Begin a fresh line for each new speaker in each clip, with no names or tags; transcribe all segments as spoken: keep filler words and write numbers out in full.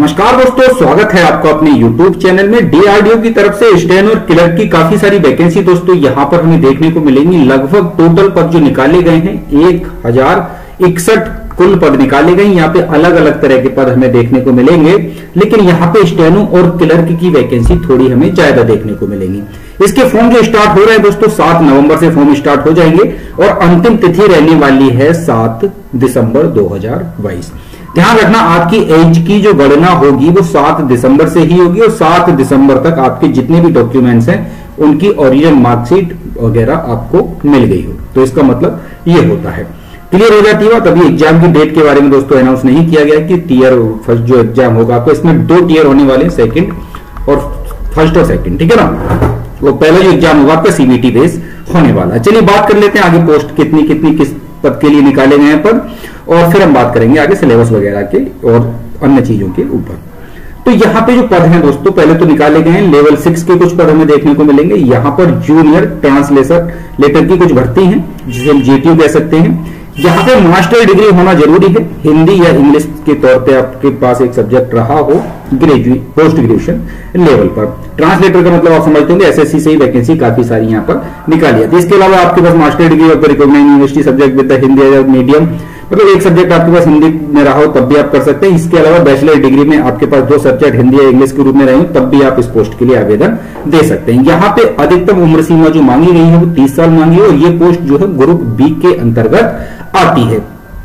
नमस्कार दोस्तों, स्वागत है आपका अपने YouTube चैनल में। डीआरडीओ की तरफ से स्टेनो और क्लर्क की काफी सारी वैकेंसी दोस्तों यहाँ पर हमें देखने को मिलेंगी। लगभग टोटल पद जो निकाले गए हैं एक हजार इकसठ कुल पद निकाले गए। यहाँ पे अलग अलग तरह के पद हमें देखने को मिलेंगे, लेकिन यहाँ पे स्टेनो और क्लर्क की वैकेंसी थोड़ी हमें ज्यादा देखने को मिलेंगी। इसके फॉर्म जो स्टार्ट हो रहे हैं दोस्तों सात नवंबर से फॉर्म स्टार्ट हो जाएंगे और अंतिम तिथि रहने वाली है सात दिसंबर दो हजार बाईस। ध्यान रखना, आपकी एज की जो गणना होगी वो सात दिसंबर से ही होगी और सात दिसंबर तक आपके जितने भी डॉक्यूमेंट्स हैं उनकी ओरिजिनल मार्कशीट वगैरह आपको मिल गई हो, तो इसका मतलब ये होता है। क्लियर हो जाती है बात। अभी एग्जाम की डेट के बारे में दोस्तों अनाउंस नहीं किया गया कि टीयर फर्स्ट जो एग्जाम होगा आपको, इसमें दो टीयर होने वाले हैं, सेकंड और फर्स्ट और सेकंड, ठीक है ना। वो पहला जो एग्जाम होगा आपका सीबीटी बेस होने वाला है। चलिए बात कर लेते हैं आगे पोस्ट कितनी कितनी किस पद के लिए निकाले गए हैं पद, और फिर हम बात करेंगे आगे सिलेबस वगैरह के और अन्य चीजों के ऊपर। तो यहाँ पे जो पद हैं दोस्तों पहले तो निकाले गए हैं, लेवल सिक्स के कुछ पद हमें देखने को मिलेंगे। यहाँ पर जूनियर ट्रांसलेटर लेटर की कुछ भर्ती है जिसे हम जेटीयू कह सकते हैं। यहाँ पे मास्टर डिग्री होना जरूरी है, हिंदी या इंग्लिश के तौर पे आपके पास एक सब्जेक्ट रहा हो ग्रेजुएट पोस्ट ग्रेजुएशन लेवल पर। ट्रांसलेटर का मतलब आप समझते होंगे, एसएससी से ही वैकेंसी काफी सारी यहाँ पर निकाली जाती है। इसके अलावा आपके पास मास्टर डिग्री और recognised university subject with Hindi as medium, मतलब एक सब्जेक्ट आपके पास हिंदी में रहा हो तब भी आप कर सकते हैं। इसके अलावा बैचलर डिग्री में आपके पास दो सब्जेक्ट हिंदी या इंग्लिश के रूप में रहे हो तब भी आप इस पोस्ट के लिए आवेदन दे सकते हैं। यहाँ पे अधिकतम उम्र सीमा जो मांगी गई है वो तीस साल मांगी है और ये पोस्ट जो है ग्रुप बी के अंतर्गत आती है।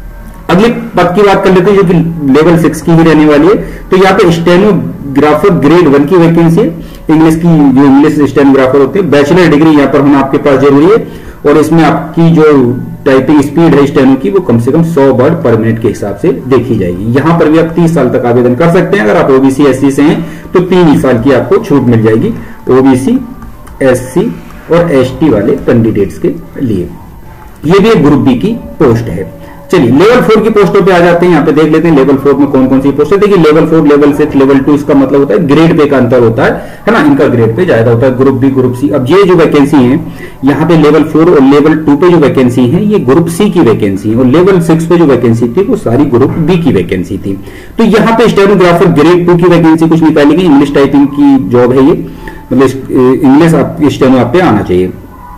अगले पद की बात कर लेते हैं जो कि लेवल सिक्स की ही रहने वाली है। तो यहाँ पे स्टेनोग्राफर ग्रेड वन की वैकेंसी है, इंग्लिश की जो इंग्लिश स्टेनोग्राफर होते हैं। बैचलर डिग्री यहाँ पर होना आपके पास जरूरी है और इसमें आपकी जो टाइपिंग स्पीड है स्टेनो की वो कम से कम सौ वर्ड पर मिनट के हिसाब से देखी जाएगी। यहाँ पर भी आप तीस साल तक आवेदन कर सकते हैं। अगर आप ओबीसी एससी से हैं तो तीन साल की आपको छूट मिल जाएगी ओबीसी एससी और एसटी वाले कैंडिडेट्स के लिए। ये भी एक ग्रुप बी की पोस्ट है। चलिए लेवल फोर की पोस्टों पे आ जाते हैं। यहाँ पे देख लेते हैं लेवल फोर में कौन कौन सी पोस्ट है। देखिए level four level six level two इसका मतलब होता है ग्रेड पे का अंतर होता है है ना, इनका ग्रेड पे ज्यादा होता है, ग्रुप बी ग्रुप सी। अब ये जो वैकेंसी है यहाँ पे लेवल फोर और लेवल टू पे जो वैकेंसी है ये ग्रुप सी की वैकेंसी है और लेवल सिक्स पे जो वैकेंसी थी वो सारी ग्रुप बी की वैकेंसी थी। तो यहाँ पे स्टेनोग्राफर ग्रेड टू की वैकेंसी कुछ निकाली गई। इंग्लिश टाइपिंग की जॉब है ये, मतलब इंग्लिश आप स्टेनो आप पे आना चाहिए।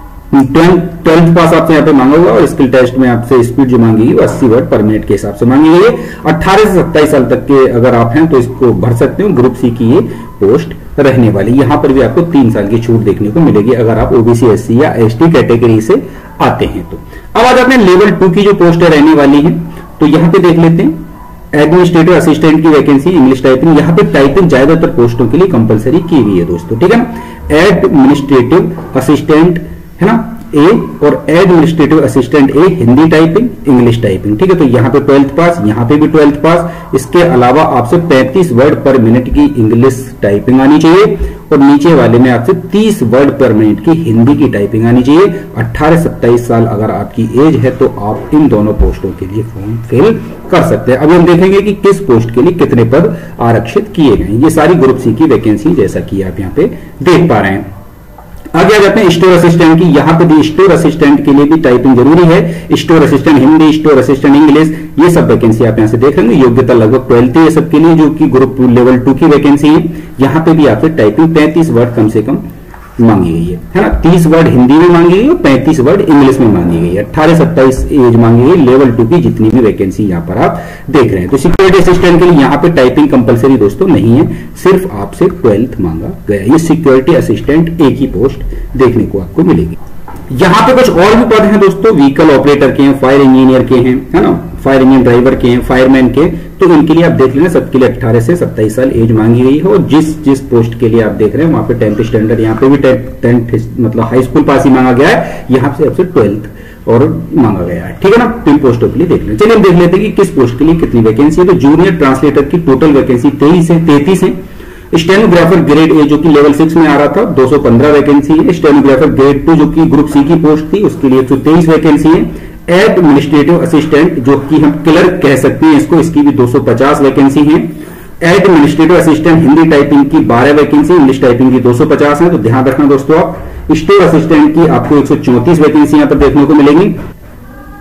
ट्वेल्थ पास आपसे यहाँ पे मांगा हुआ और स्किल टेस्ट में आपसे स्पीड जो मांगी गई वो अस्सी वर्ड पर मिनट के हिसाब से मांगी गई है। अठारह से सत्ताईस साल तक के अगर आप हैं तो इसको भर सकते हो। ग्रुप सी की ये पोस्ट रहने वाली। यहाँ पर भी आपको तीन साल की छूट देखने को मिलेगी अगर आप ओबीसी एससी या एसटी कैटेगरी से आते हैं तो। अब आ जाते हैं लेवल टू की जो पोस्ट रहने वाली है। तो यहाँ पे देख लेते हैं एडमिनिस्ट्रेटिव असिस्टेंट की वैकेंसी इंग्लिश टाइपिंग। यहाँ पे टाइपिंग ज्यादातर पोस्टों के लिए कंपलसरी की गई है दोस्तों, ठीक है ना। एडमिनिस्ट्रेटिव असिस्टेंट है ना ए और administrative assistant A Hindi typing English typing, ठीक है। तो यहाँ पे ट्वेल्थ पास, यहाँ पे भी ट्वेल्थ पास। इसके अलावा आपसे पैंतीस वर्ड पर मिनट की इंग्लिश टाइपिंग आनी चाहिए और नीचे वाले में आपसे तीस वर्ड पर मिनट की हिंदी की टाइपिंग आनी चाहिए। अट्ठारह सत्ताईस साल अगर आपकी एज है तो आप इन दोनों पोस्टों के लिए फॉर्म फिल कर सकते हैं। अभी हम देखेंगे कि किस पोस्ट के लिए कितने पद आरक्षित किए गए। ये सारी ग्रुप सी की वैकेंसी जैसा कि आप यहाँ पे देख पा रहे हैं। आगे आ जाते हैं स्टोर असिस्टेंट की। यहाँ पे भी स्टोर असिस्टेंट के लिए भी टाइपिंग जरूरी है। Store assistant Hindi, store assistant English, ये सब वैकेंसी आप यहाँ से देख रहे हैं। योग्यता लगभग ट्वेल्थ है सबके लिए, जो कि ग्रुप लेवल टू की वैकेंसी है। यहाँ पे भी आपसे टाइपिंग पैंतीस वर्ड कम से कम मांगी गई है है ना। तीस वर्ड हिंदी में मांगी गई है और पैंतीस वर्ड इंग्लिश में मांगी गई है। अट्ठारह सत्ताईस एज मांगी गई लेवल टू की जितनी भी वैकेंसी यहाँ पर आप देख रहे हैं। तो सिक्योरिटी असिस्टेंट के लिए यहाँ पे टाइपिंग कंपलसरी दोस्तों नहीं है, सिर्फ आपसे ट्वेल्थ मांगा गया। ये सिक्योरिटी असिस्टेंट ए की पोस्ट देखने को आपको मिलेगी। यहाँ पे कुछ और भी पद हैं दोस्तों, व्हीकल ऑपरेटर के हैं, फायर इंजीनियर के हैं, है ना, फायर इंजन ड्राइवर के हैं, फायरमैन के। तो इनके लिए आप देख लेना सबके लिए अट्ठारह से सत्ताईस साल एज मांगी गई है और जिस जिस पोस्ट के लिए आप देख रहे हैं वहां पे टेंथ स्टैंडर्ड, यहाँ पे भी टेंथ मतलब हाई स्कूल पास ही मांगा गया है। यहाँ से आपसे ट्वेल्थ और मांगा गया है, ठीक है ना। तीन पोस्टों के लिए देख लें। चलिए हम देख लेते हैं कि किस पोस्ट के लिए कितनी वैकेंसी है। तो जूनियर ट्रांसलेटर की टोटल वैकेंसी तेईस है तैतीस है। स्टेनोग्राफर ग्रेड ए जो कि लेवल सिक्स में आ रहा था दो सौ पंद्रह वैकेंसी है। स्टेनोग्राफर ग्रेड टू जो कि ग्रुप सी की पोस्ट थी उसके लिए एक सौ तेईस वैकेंसी है। एडमिनिस्ट्रेटिव असिस्टेंट जो कि हम क्लर्क कह सकते हैं इसको, इसकी भी दो सौ पचास वैकेंसी है। एडमिनिस्ट्रेटिव असिस्टेंट हिंदी टाइपिंग की बारह वैकेंसी, इंग्लिश टाइपिंग की दो सौ पचास है। तो ध्यान रखना दोस्तों आप। स्टोर असिस्टेंट की आपको एक सौ चौंतीस वैकेंसी यहां पर देखने को मिलेगी।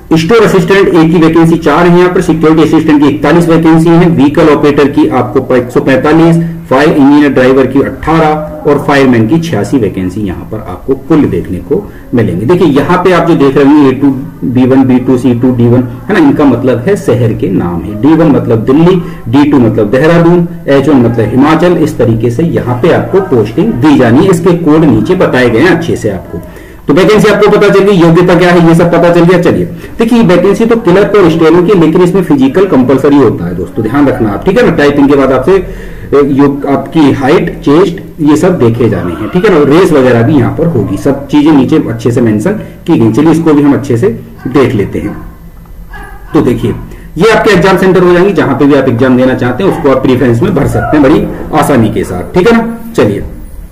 स्टोर असिस्टेंट एक की वैकेंसी चार है यहाँ पर, सिक्योरिटी असिस्टेंट की इकतालीस वैकेंसी है, व्हीकल ऑपरेटर की आपको एक सौ पैंतालीस, फायर इंजीनियर ड्राइवर की अठारह और फायरमैन की छियासी वैकेंसी यहाँ पर आपको कुल देखने को मिलेंगे। देखिए यहाँ पे आप जो देख रहे हैं A two B one B two C two D one है ना, इनका मतलब है शहर के नाम है। डी वन मतलब दिल्ली, डी टू मतलब देहरादून, एच वन मतलब हिमाचल। इस तरीके से यहाँ पे आपको पोस्टिंग दी जानी है। इसके कोड नीचे बताए गए हैं अच्छे से आपको। तो वैकेंसी आपको पता चल गई, योग्यता क्या है ये सब पता चल गया। चलिए देखिए वैकेंसी तो क्लर्क और स्टेनो की, लेकिन इसमें फिजिकल कंपलसरी होता है दोस्तों, ध्यान रखना आप, ठीक है ना। टाइपिंग के बाद आपसे योग आपकी हाइट, चेस्ट ये सब देखे जाने हैं, ठीक है ना। रेस वगैरह भी यहाँ पर होगी, सब चीजें नीचे अच्छे से मेंशन की गई। चलिए इसको भी हम अच्छे से देख लेते हैं। तो देखिए ये आपके एग्जाम सेंटर हो जाएंगे, जहां पे भी आप एग्जाम देना चाहते हैं उसको आप प्रीफ्रेंस में भर सकते हैं बड़ी आसानी के साथ, ठीक है ना। चलिए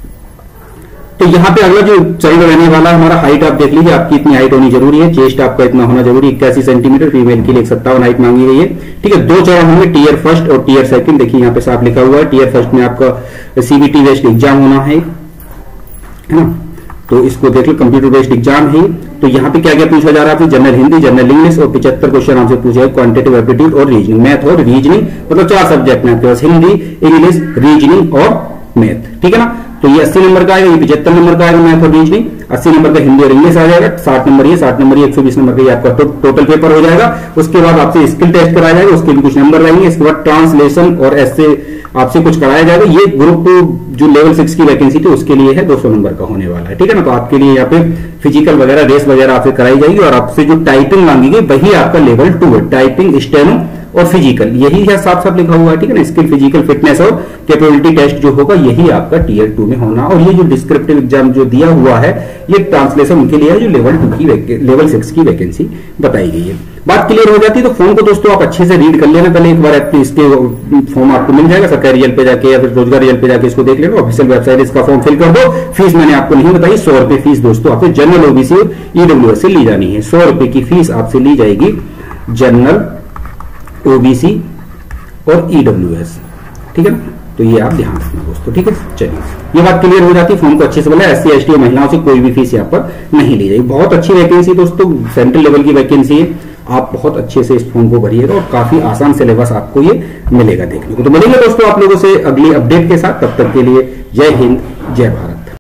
तो यहाँ पे अगला जो चल रहने वाला हमारा हाइट आप देख लीजिए, आपकी इतनी हाइट होनी जरूरी है, चेस्ट आपका इतना होना जरूरी, इक्यासी सेंटीमीटर, फीमेल के लिए सत्तावन हाइट मांगी गई है, ठीक है। दो चरण होंगे, टीयर फर्स्ट और टीयर सेकंड। देखिए यहाँ पे साफ लिखा हुआ है, टीयर फर्स्ट में आपका सीबीटी बेस्ड एग्जाम होना है, है ना। तो इसको देख लो, कंप्यूटर बेस्ड एग्जाम है। तो यहाँ पे क्या क्या पूछा जा रहा है, जनरल हिंदी, जनरल इंग्लिश और पिछहत्तर क्वेश्चन आपसे पूछा है क्वांटिटेटिव एप्टीट्यूड और रीजनिंग, मैथ और रीजनिंग, मतलब चार सब्जेक्ट में आपके पास हिंदी, इंग्लिश, रीजनिंग और मैथ, ठीक है ना। तो ये अस्सी नंबर का आएगा, ये पचहत्तर नंबर का आएगा मैथ और रीजनिंग, अस्सी नंबर का हिंदी और इंग्लिश आ जाएगा, साठ नंबर ये, साठ नंबर ये, एक सौ बीस नंबर का ये आपका टो, टोटल पेपर हो जाएगा। उसके बाद आपसे स्किल टेस्ट कराया जाएगा, उसके भी कुछ नंबर रहेंगे। इसके बाद ट्रांसलेशन और ऐसे आपसे कुछ कराया जाएगा। ये ग्रुप जो लेवल सिक्स की वैकेंसी थी उसके लिए है, दो सौ नंबर का होने वाला है, ठीक है ना। तो आपके लिए यहाँ पे फिजिकल वगैरह, रेस वगैरह आपसे कराई जाएगी और आपसे जो टाइपिंग मांगी गई वही आपका लेवल टू है, टाइपिंग, स्टेनो और फिजिकल, यही है साफ साफ लिखा हुआ है, ठीक है ना। स्किल, फिजिकल फिटनेस और कैपेबिलिटी टेस्ट जो होगा यही आपका टीयर टू में होना। और ये जो डिस्क्रिप्टिव एग्जाम जो दिया हुआ है ये ट्रांसलेशन उनके लिए है जो लेवल टू की लेवल सिक्स की वैकेंसी बताई गई है। बात क्लियर हो जाती है तो फॉर्म को दोस्तों आप अच्छे से रीड कर लेना पहले एक बार, इसके फॉर्म आपको मिल जाएगा सरकारी रियल पे जाके या फिर रोजगार रियल पे जाके इसको देख लेना, ऑफिशियल वेबसाइट इसका फॉर्म फिल कर दो। फीस मैंने आपको नहीं बताई, सौ रुपए फीस दोस्तों आपसे जनरल ओबीसी और ईडब्ल्यूएस से ली जानी है। सौ रुपए की फीस आपसे ली जाएगी जनरल, ओबीसी और ईडब्ल्यूएस, ठीक है ना। तो ये आप ध्यान रखना दोस्तों, ठीक है। चलिए ये बात क्लियर हो जाती है, फॉर्म को अच्छे से बोला, एससी एसटी महिलाओं से कोई भी फीस यहाँ पर नहीं ली जाएगी। बहुत अच्छी वैकेंसी दोस्तों, सेंट्रल लेवल की वैकेंसी है, आप बहुत अच्छे से इस फॉर्म को भरिएगा और काफी आसान सिलेबस आपको ये मिलेगा देखने को। तो मिलेंगे दोस्तों आप लोगों से अगली अपडेट के साथ, तब तक के लिए जय हिंद, जय भारत।